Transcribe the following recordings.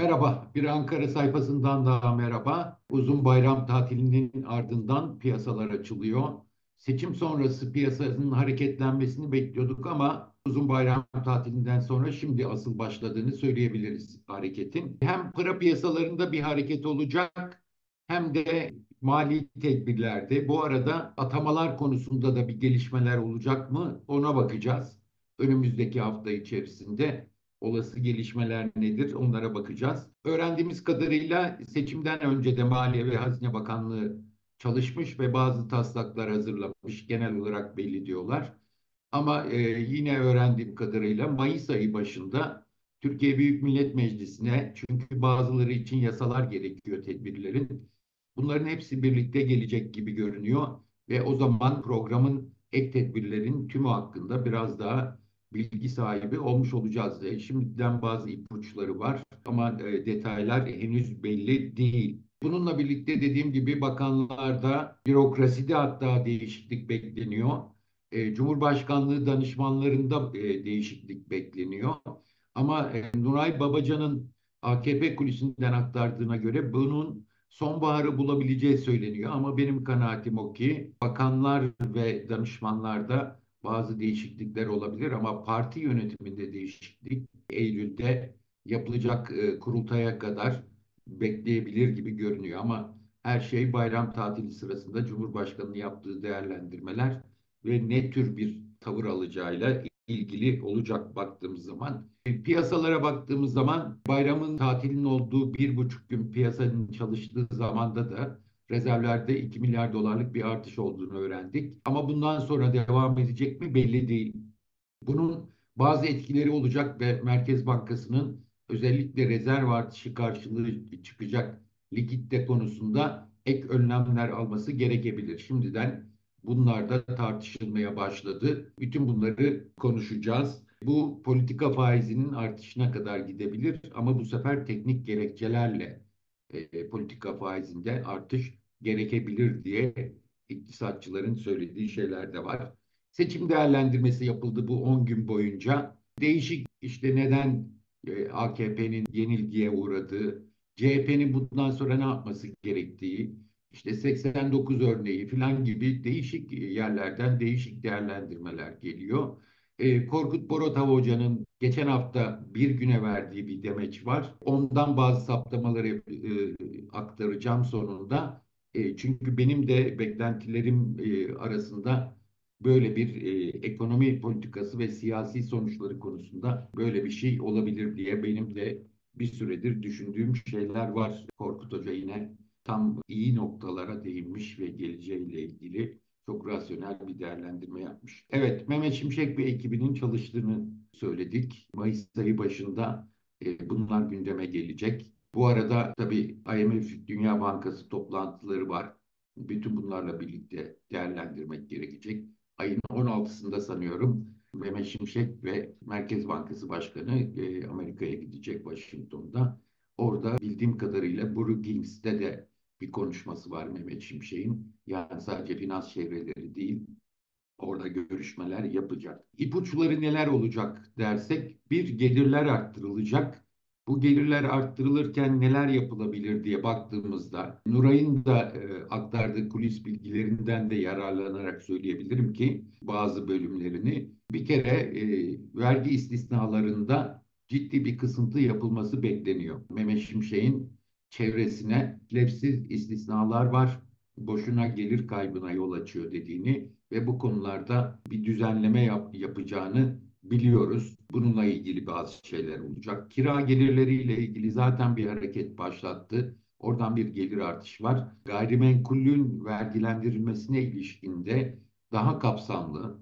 Merhaba, bir Ankara sayfasından daha merhaba. Uzun bayram tatilinin ardından piyasalar açılıyor. Seçim sonrası piyasanın hareketlenmesini bekliyorduk ama uzun bayram tatilinden sonra şimdi asıl başladığını söyleyebiliriz hareketin. Hem para piyasalarında bir hareket olacak hem de mali tedbirlerde. Bu arada atamalar konusunda da bir gelişmeler olacak mı ona bakacağız. Önümüzdeki hafta içerisinde olası gelişmeler nedir? Onlara bakacağız. Öğrendiğimiz kadarıyla seçimden önce de Maliye ve Hazine Bakanlığı çalışmış ve bazı taslaklar hazırlamış. Genel olarak belli diyorlar. Ama yine öğrendiğim kadarıyla Mayıs ayı başında Türkiye Büyük Millet Meclisi'ne, çünkü bazıları için yasalar gerekiyor tedbirlerin. Bunların hepsi birlikte gelecek gibi görünüyor ve o zaman programın ek tedbirlerin tümü hakkında biraz daha bilgi sahibi olmuş olacağız. Şimdiden bazı ipuçları var ama detaylar henüz belli değil. Bununla birlikte dediğim gibi bakanlarda, bürokraside hatta değişiklik bekleniyor. Cumhurbaşkanlığı danışmanlarında değişiklik bekleniyor. Ama Nuray Babacan'ın AKP kulisinden aktardığına göre bunun sonbaharı bulabileceği söyleniyor. Ama benim kanaatim o ki bakanlar ve danışmanlarda bazı değişiklikler olabilir ama parti yönetiminde değişiklik Eylül'de yapılacak kurultaya kadar bekleyebilir gibi görünüyor. Ama her şey bayram tatili sırasında Cumhurbaşkanı'nın yaptığı değerlendirmeler ve ne tür bir tavır alacağıyla ilgili olacak baktığımız zaman. Piyasalara baktığımız zaman bayramın tatilinin olduğu 1,5 gün piyasanın çalıştığı zamanda da rezervlerde 2 milyar dolarlık bir artış olduğunu öğrendik. Ama bundan sonra devam edecek mi belli değil. Bunun bazı etkileri olacak ve Merkez Bankası'nın özellikle rezerv artışı karşılığı çıkacak likitte konusunda ek önlemler alması gerekebilir. Şimdiden bunlar da tartışılmaya başladı. Bütün bunları konuşacağız. Bu politika faizinin artışına kadar gidebilir ama bu sefer teknik gerekçelerle politika faizinde artış gerekebilir diye iktisatçıların söylediği şeyler de var. Seçim değerlendirmesi yapıldı bu 10 gün boyunca. Değişik işte neden AKP'nin yenilgiye uğradığı, CHP'nin bundan sonra ne yapması gerektiği, işte 89 örneği falan gibi değişik yerlerden değişik değerlendirmeler geliyor. Korkut Borotava Hoca'nın geçen hafta bir güne verdiği bir demeç var. Ondan bazı saptamaları aktaracağım sonunda. Çünkü benim de beklentilerim arasında böyle bir ekonomi politikası ve siyasi sonuçları konusunda böyle bir şey olabilir diye benim de bir süredir düşündüğüm şeyler var. Korkut Hoca yine tam iyi noktalara değinmiş ve geleceğiyle ilgili çok rasyonel bir değerlendirme yapmış. Evet, Mehmet Şimşek ve ekibinin çalıştığını söyledik. Mayıs ayı başında bunlar gündeme gelecek. Bu arada tabii IMF Dünya Bankası toplantıları var. Bütün bunlarla birlikte değerlendirmek gerekecek. Ayın 16'sında sanıyorum Mehmet Şimşek ve Merkez Bankası Başkanı Amerika'ya gidecek Washington'da. Orada bildiğim kadarıyla Brookings'te de bir konuşması var Mehmet Şimşek'in. Yani sadece finans çevreleri değil, orada görüşmeler yapacak. İpuçları neler olacak dersek, bir gelirler arttırılacak. Bu gelirler arttırılırken neler yapılabilir diye baktığımızda Nuray'ın da aktardığı kulis bilgilerinden de yararlanarak söyleyebilirim ki bazı bölümlerini bir kere vergi istisnalarında ciddi bir kısıntı yapılması bekleniyor. Mehmet Şimşek'in çevresine lebsiz istisnalar var, boşuna gelir kaybına yol açıyor dediğini ve bu konularda bir düzenleme yapacağını biliyoruz. Bununla ilgili bazı şeyler olacak. Kira gelirleriyle ilgili zaten bir hareket başlattı. Oradan bir gelir artışı var. Gayrimenkulün vergilendirilmesine ilişkinde daha kapsamlı,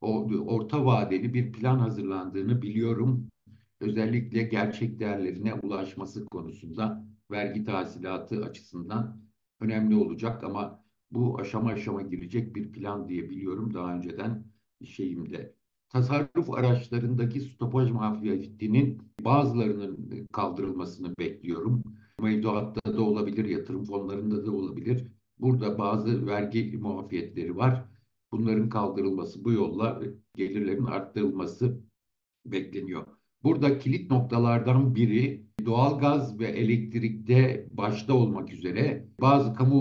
orta vadeli bir plan hazırlandığını biliyorum. Özellikle gerçek değerlerine ulaşması konusunda vergi tahsilatı açısından önemli olacak ama bu aşama aşama girecek bir plan diye biliyorum daha önceden şeyimde. Tasarruf araçlarındaki stopaj muafiyetinin bazılarının kaldırılmasını bekliyorum. Mevduatta da olabilir, yatırım fonlarında da olabilir. Burada bazı vergi muafiyetleri var. Bunların kaldırılması bu yolla gelirlerin arttırılması bekleniyor. Burada kilit noktalardan biri doğalgaz ve elektrikte başta olmak üzere bazı kamu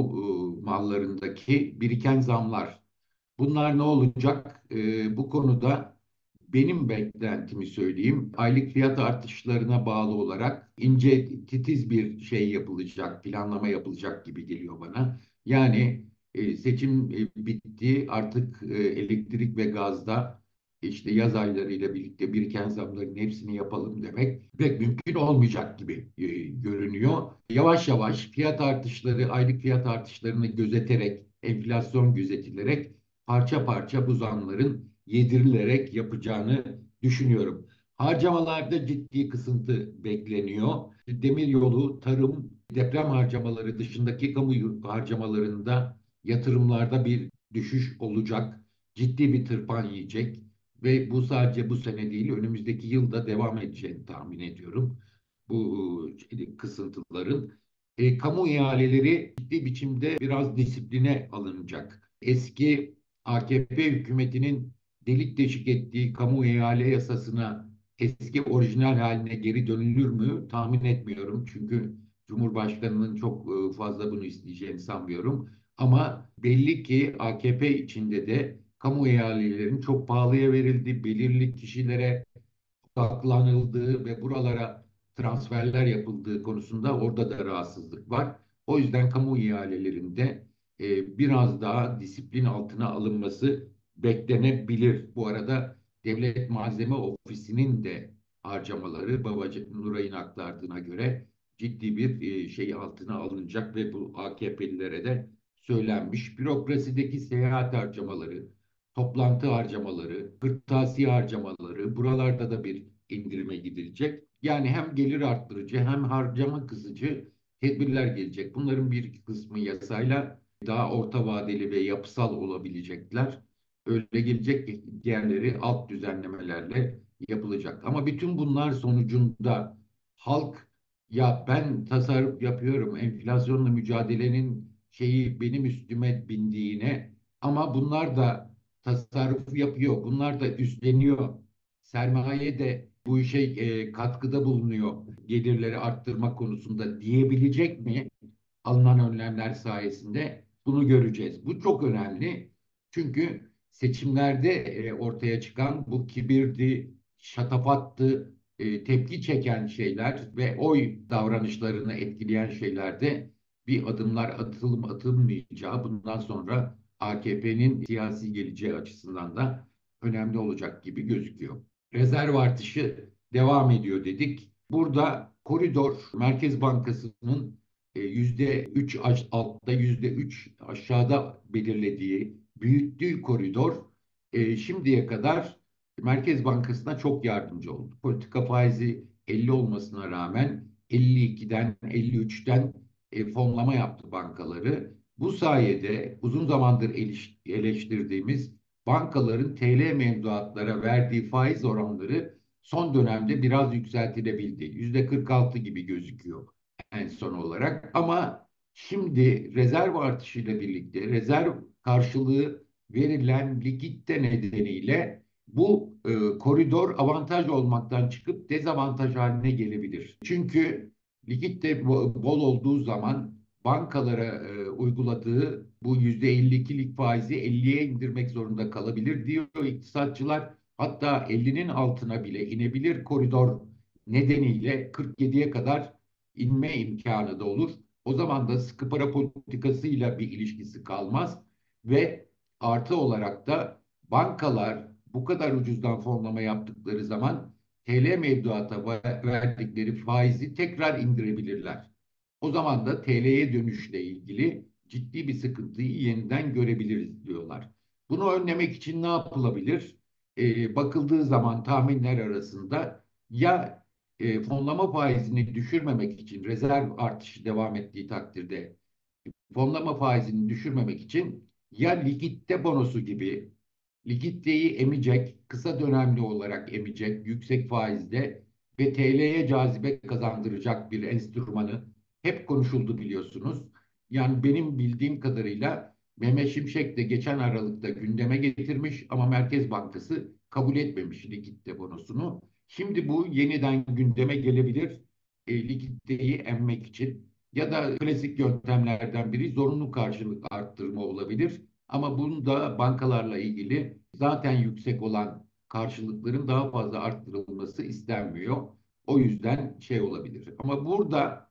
mallarındaki biriken zamlar. Bunlar ne olacak? Bu konuda benim beklentimi söyleyeyim. Aylık fiyat artışlarına bağlı olarak ince, titiz bir şey yapılacak, planlama yapılacak gibi geliyor bana. Yani seçim bitti, artık elektrik ve gazda işte yaz aylarıyla birlikte biriken zamların hepsini yapalım demek pek mümkün olmayacak gibi görünüyor. Yavaş yavaş fiyat artışları, aylık fiyat artışlarını gözeterek, enflasyon gözetilerek parça parça bu zamların yedirilerek yapacağını düşünüyorum. Harcamalarda ciddi kısıntı bekleniyor. Demiryolu, tarım, deprem harcamaları dışındaki kamu harcamalarında yatırımlarda bir düşüş olacak. Ciddi bir tırpan yiyecek ve bu sadece bu sene değil, önümüzdeki yılda devam edeceğini tahmin ediyorum. Bu kısıntıların. Kamu ihaleleri ciddi biçimde biraz disipline alınacak. Eski AKP hükümetinin delik deşik ettiği kamu ihale yasasına eski orijinal haline geri dönülür mü tahmin etmiyorum. Çünkü Cumhurbaşkanı'nın çok fazla bunu isteyeceğini sanmıyorum. Ama belli ki AKP içinde de kamu ihalelerin çok pahalıya verildi, belirli kişilere odaklanıldığı ve buralara transferler yapıldığı konusunda orada da rahatsızlık var. O yüzden kamu ihalelerinde biraz daha disiplin altına alınması beklenebilir. Bu arada Devlet Malzeme Ofisi'nin de harcamaları Babacı Nuray'ın aktardığına göre ciddi bir şey altına alınacak ve bu AKP'lilere de söylenmiş. Bürokrasideki seyahat harcamaları, toplantı harcamaları, kırtasiye harcamaları, buralarda da bir indirime gidilecek. Yani hem gelir arttırıcı hem harcama kısıcı tedbirler gelecek. Bunların bir kısmı yasayla daha orta vadeli ve yapısal olabilecekler. Öyle gelecek ki diğerleri alt düzenlemelerle yapılacak. Ama bütün bunlar sonucunda halk ya ben tasarruf yapıyorum, enflasyonla mücadelenin şeyi benim üstüme bindiğine ama bunlar da tasarruf yapıyor, bunlar da üstleniyor. Sermaye de bu işe katkıda bulunuyor gelirleri arttırma konusunda diyebilecek mi? Alınan önlemler sayesinde bunu göreceğiz. Bu çok önemli. Çünkü seçimlerde ortaya çıkan bu kibirdi, şatafattı, tepki çeken şeyler ve oy davranışlarını etkileyen şeylerde bir adımlar atılmayacağı bundan sonra AKP'nin siyasi geleceği açısından da önemli olacak gibi gözüküyor. Rezerv artışı devam ediyor dedik. Burada koridor Merkez Bankası'nın %3 altta %3 aşağıda belirlediği, büyüttüğü koridor şimdiye kadar Merkez Bankası'na çok yardımcı oldu. Politika faizi 50 olmasına rağmen 52'den 53'ten fonlama yaptı bankaları. Bu sayede uzun zamandır eleştirdiğimiz bankaların TL mevduatlara verdiği faiz oranları son dönemde biraz yükseltilebildi. %46 gibi gözüküyor en son olarak. Ama şimdi rezerv artışıyla birlikte rezerv karşılığı verilen likitte nedeniyle bu koridor avantaj olmaktan çıkıp dezavantaj haline gelebilir. Çünkü likitte bol olduğu zaman bankalara uyguladığı bu %52'lik faizi 50'ye indirmek zorunda kalabilir diyor iktisatçılar. Hatta 50'nin altına bile inebilir koridor nedeniyle 47'ye kadar inme imkanı da olur. O zaman da sıkı para politikasıyla bir ilişkisi kalmaz ve artı olarak da bankalar bu kadar ucuzdan fonlama yaptıkları zaman TL mevduata verdikleri faizi tekrar indirebilirler. O zaman da TL'ye dönüşle ilgili ciddi bir sıkıntıyı yeniden görebiliriz diyorlar. Bunu önlemek için ne yapılabilir? Bakıldığı zaman tahminler arasında ya fonlama faizini düşürmemek için rezerv artışı devam ettiği takdirde fonlama faizini düşürmemek için ya likitte bonosu gibi likiditeyi emecek, kısa dönemli olarak emecek, yüksek faizde ve TL'ye cazibe kazandıracak bir enstrümanı hep konuşuldu biliyorsunuz. Yani benim bildiğim kadarıyla Mehmet Şimşek de geçen Aralık'ta gündeme getirmiş ama Merkez Bankası kabul etmemiş likitte bonosunu. Şimdi bu yeniden gündeme gelebilir. Likiditeyi emmek için ya da klasik yöntemlerden biri zorunlu karşılık arttırma olabilir. Ama bunu da bankalarla ilgili zaten yüksek olan karşılıkların daha fazla arttırılması istenmiyor. O yüzden şey olabilir. Ama burada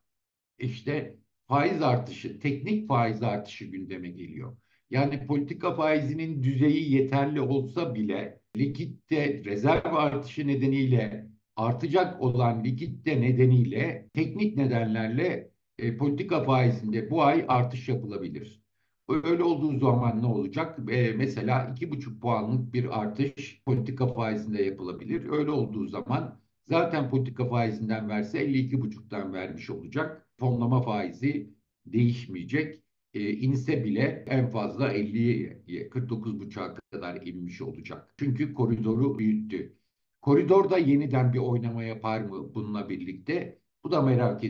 işte faiz artışı, teknik faiz artışı gündeme geliyor. Yani politika faizinin düzeyi yeterli olsa bile likitte rezerv artışı nedeniyle artacak olan likitte nedeniyle teknik nedenlerle politika faizinde bu ay artış yapılabilir. Öyle olduğu zaman ne olacak? Mesela 2,5 puanlık bir artış politika faizinde yapılabilir. Öyle olduğu zaman zaten politika faizinden verse 52,5'tan vermiş olacak. Fonlama faizi değişmeyecek. İnse bile en fazla 50'ye 49,5'a kadar inmiş olacak. Çünkü koridoru büyüttü. Koridorda yeniden bir oynama yapar mı bununla birlikte? Bu da merak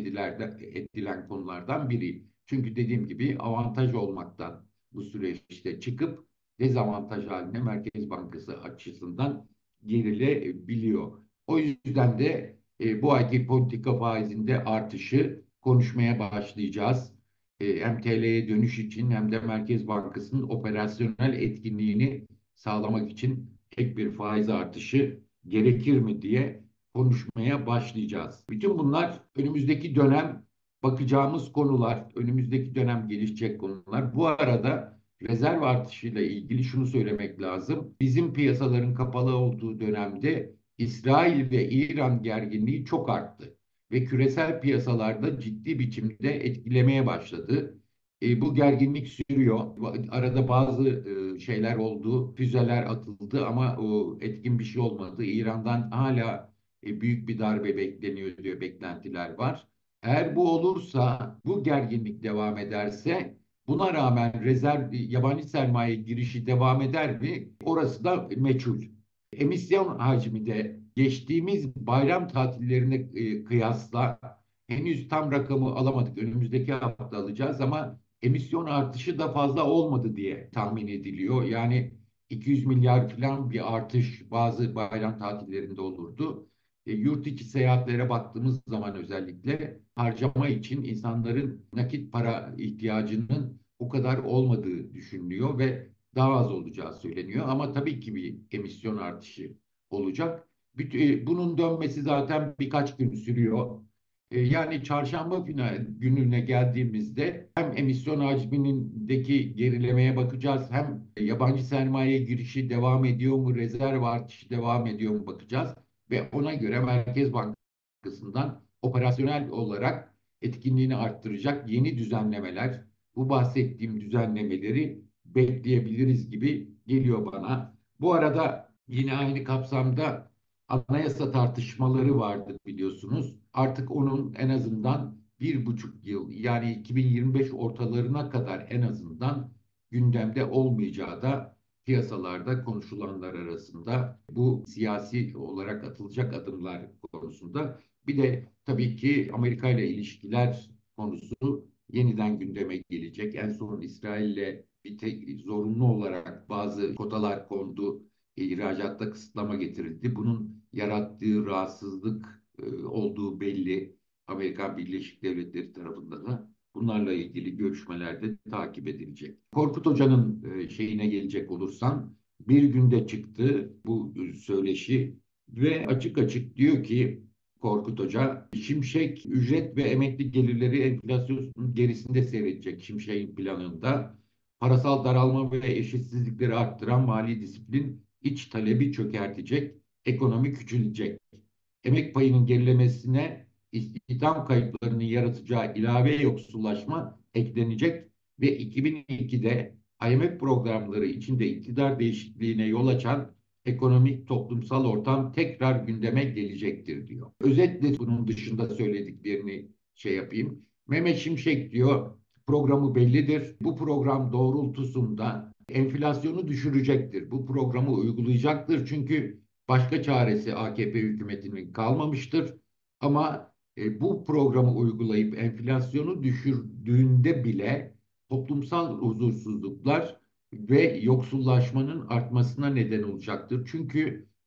edilen konulardan biri. Çünkü dediğim gibi avantaj olmaktan bu süreçte çıkıp dezavantaj haline Merkez Bankası açısından gerilebiliyor. O yüzden de bu ayki politika faizinde artışı konuşmaya başlayacağız. Hem TL'ye dönüş için hem de Merkez Bankası'nın operasyonel etkinliğini sağlamak için ek bir faiz artışı gerekir mi diye konuşmaya başlayacağız. Bütün bunlar önümüzdeki dönem bakacağımız konular, önümüzdeki dönem gelişecek konular. Bu arada rezerv artışıyla ilgili şunu söylemek lazım. Bizim piyasaların kapalı olduğu dönemde İsrail ve İran gerginliği çok arttı ve küresel piyasalarda ciddi biçimde etkilemeye başladı. Bu gerginlik sürüyor. Arada bazı şeyler oldu, füzeler atıldı ama o etkin bir şey olmadı. İran'dan hala büyük bir darbe bekleniyor diyor, beklentiler var. Eğer bu olursa, bu gerginlik devam ederse, buna rağmen rezerv yabancı sermaye girişi devam eder mi? Orası da meçhul. Emisyon hacmi de geçtiğimiz bayram tatillerine kıyasla henüz tam rakamı alamadık. Önümüzdeki hafta alacağız ama emisyon artışı da fazla olmadı diye tahmin ediliyor. Yani 200 milyar falan bir artış bazı bayram tatillerinde olurdu. Yurt içi seyahatlere baktığımız zaman özellikle harcama için insanların nakit para ihtiyacının o kadar olmadığı düşünülüyor ve daha az olacağı söyleniyor. Ama tabii ki bir emisyon artışı olacak. Bunun dönmesi zaten birkaç gün sürüyor. Yani çarşamba gününe geldiğimizde hem emisyon hacmindeki gerilemeye bakacağız, hem yabancı sermaye girişi devam ediyor mu, rezerv artışı devam ediyor mu bakacağız. Ve ona göre Merkez Bankası'ndan operasyonel olarak etkinliğini arttıracak yeni düzenlemeler, bu bahsettiğim düzenlemeleri bekleyebiliriz gibi geliyor bana. Bu arada yine aynı kapsamda anayasa tartışmaları vardı biliyorsunuz. Artık onun en azından 1,5 yıl yani 2025 ortalarına kadar en azından gündemde olmayacağı da piyasalarda konuşulanlar arasında, bu siyasi olarak atılacak adımlar konusunda. Bir de tabii ki Amerika ile ilişkiler konusu yeniden gündeme gelecek. En son İsrail'le bir tek zorunlu olarak bazı kotalar kondu, ihracatta kısıtlama getirildi. Bunun yarattığı rahatsızlık olduğu belli. Amerika Birleşik Devletleri tarafından da bunlarla ilgili görüşmeler de takip edilecek. Korkut Hoca'nın şeyine gelecek olursam, bir günde çıktı bu söyleşi ve açık açık diyor ki Korkut Hoca, Şimşek ücret ve emekli gelirleri enflasyonun gerisinde seyredecek Şimşek'in planında. Parasal daralma ve eşitsizlikleri arttıran mali disiplin iç talebi çökertecek, ekonomi küçülecek. Emek payının gerilemesine istihdam kayıplarının yaratacağı ilave yoksullaşma eklenecek ve 2002'de IMF programları içinde iktidar değişikliğine yol açan ekonomik toplumsal ortam tekrar gündeme gelecektir diyor. Özetle bunun dışında söylediklerini şey yapayım. Mehmet Şimşek diyor programı bellidir. Bu program doğrultusunda enflasyonu düşürecektir. Bu programı uygulayacaktır. Çünkü başka çaresi AKP hükümetinin kalmamıştır. Ama bu programı uygulayıp enflasyonu düşürdüğünde bile toplumsal huzursuzluklar ve yoksullaşmanın artmasına neden olacaktır. Çünkü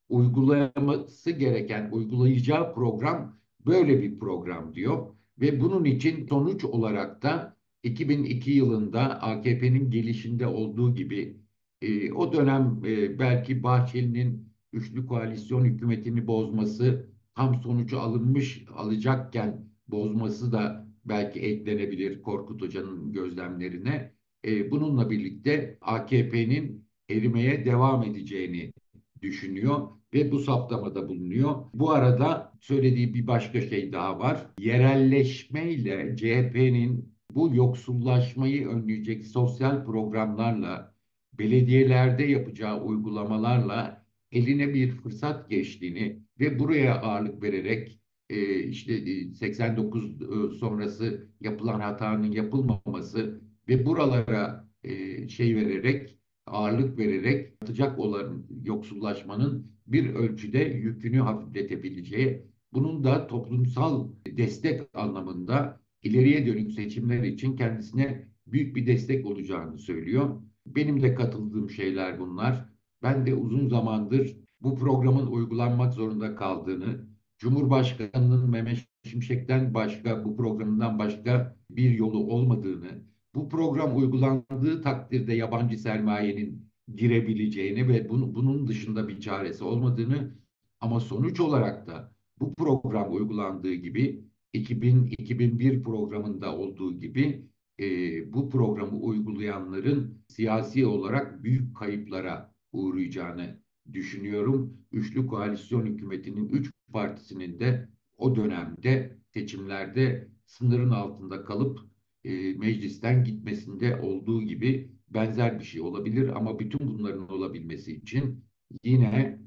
uygulaması gereken, uygulayacağı program böyle bir program diyor. Ve bunun için sonuç olarak da 2002 yılında AKP'nin gelişinde olduğu gibi o dönem belki Bahçeli'nin üçlü koalisyon hükümetini bozması tam sonucu alacakken bozması da belki eklenebilir Korkut Hoca'nın gözlemlerine. Bununla birlikte AKP'nin erimeye devam edeceğini düşünüyor ve bu saptamada bulunuyor. Bu arada söylediği bir başka şey daha var. Yerelleşmeyle CHP'nin bu yoksullaşmayı önleyecek sosyal programlarla, belediyelerde yapacağı uygulamalarla eline bir fırsat geçtiğini ve buraya ağırlık vererek işte 89 sonrası yapılan hatanın yapılmaması ve buralara şey vererek ağırlık vererek artacak olan yoksullaşmanın bir ölçüde yükünü hafifletebileceği, bunun da toplumsal destek anlamında ileriye dönük seçimler için kendisine büyük bir destek olacağını söylüyor. Benim de katıldığım şeyler bunlar. Ben de uzun zamandır bu programın uygulanmak zorunda kaldığını, Cumhurbaşkanı'nın Mehmet Şimşek'ten başka, bu programından başka bir yolu olmadığını, bu program uygulandığı takdirde yabancı sermayenin girebileceğini ve bunun dışında bir çaresi olmadığını, ama sonuç olarak da bu program uygulandığı gibi 2000-2001 programında olduğu gibi bu programı uygulayanların siyasi olarak büyük kayıplara uğrayacağını düşünüyorum. Üçlü koalisyon hükümetinin üç partisinin de o dönemde seçimlerde sınırın altında kalıp meclisten gitmesinde olduğu gibi benzer bir şey olabilir, ama bütün bunların olabilmesi için yine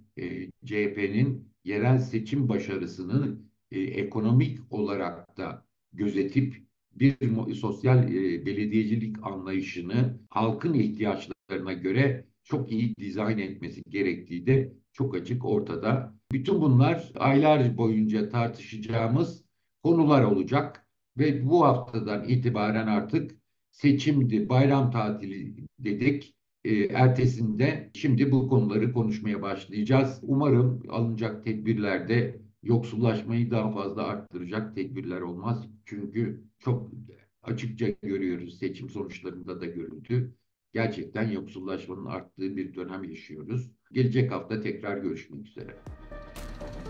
CHP'nin yerel seçim başarısını ekonomik olarak da gözetip bir sosyal belediyecilik anlayışını halkın ihtiyaçlarına göre çok iyi dizayn etmesi gerektiği de çok açık ortada. Bütün bunlar aylar boyunca tartışacağımız konular olacak ve bu haftadan itibaren artık seçimdi, bayram tatili dedik. Ertesinde şimdi bu konuları konuşmaya başlayacağız. Umarım alınacak tedbirlerde yoksullaşmayı daha fazla arttıracak tedbirler olmaz. Çünkü çok açıkça görüyoruz, seçim sonuçlarında da görüldü. Gerçekten yoksullaşmanın arttığı bir dönem yaşıyoruz. Gelecek hafta tekrar görüşmek üzere.